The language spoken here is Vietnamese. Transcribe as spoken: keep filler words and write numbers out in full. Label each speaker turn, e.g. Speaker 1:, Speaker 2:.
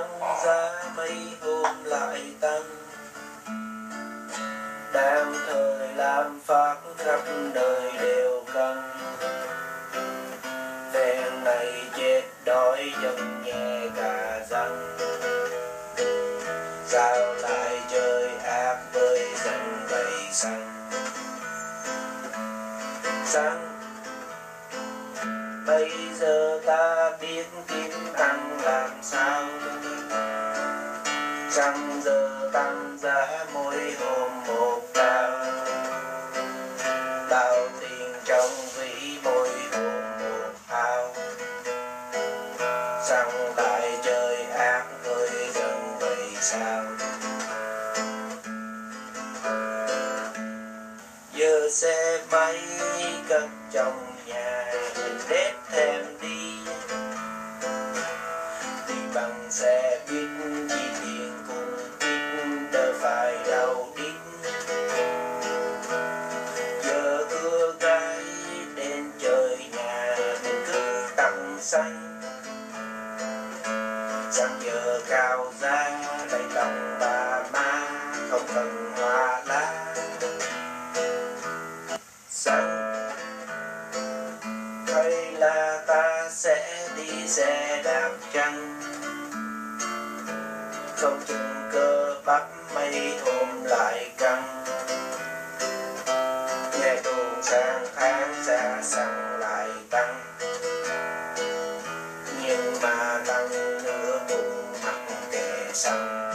Speaker 1: tăng giá mấy hôm lại tăng, đang thời làm phát khắp nơi đều căng. Phen này chết đói dân nghe cả răng, sao lại chơi ác với dân vậy xăng xăng. Bây giờ ta biết kiếm ăn làm sao, xăng giờ tăng giá mỗi hôm một cao, bao tiền trong ví mỗi hôm một ao. Xăng lại chơi ác với dân vậy sao? Giờ xe máy cất trong nhà mình đét thêm đi, đi bằng xe buýt chi tiền cũng ít đỡ phải đau đít. Giờ cưa gái đến chơi nhà mình cứ tặng xăng, xăng giờ cao giá lấy lòng bà má không cần hoa lá. Xăng hay là ta sẽ đi xe đạp chăng, không chừng cơ bắp mấy hôm lại căng. Nghe tuồng sang tháng giá xăng lại tăng, nhưng mà tăng nữa cũng mặc kệ xăng.